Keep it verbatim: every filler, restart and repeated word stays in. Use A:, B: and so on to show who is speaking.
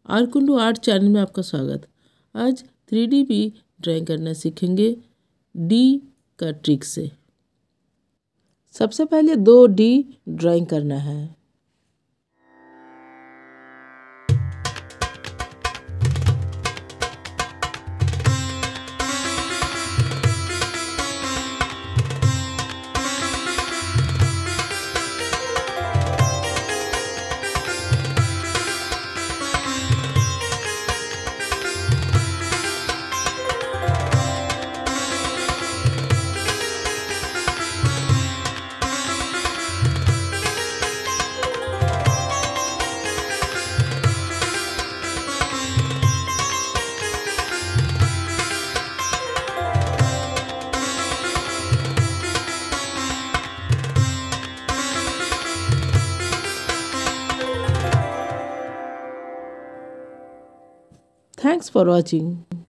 A: आरकुंडू art channel में आपका स्वागत। आज थ्री डी भी ड्राइंग करना सीखेंगे डी का ट्रिक से। सबसे पहले दो डी ड्राइंग करना है। Thanks for watching.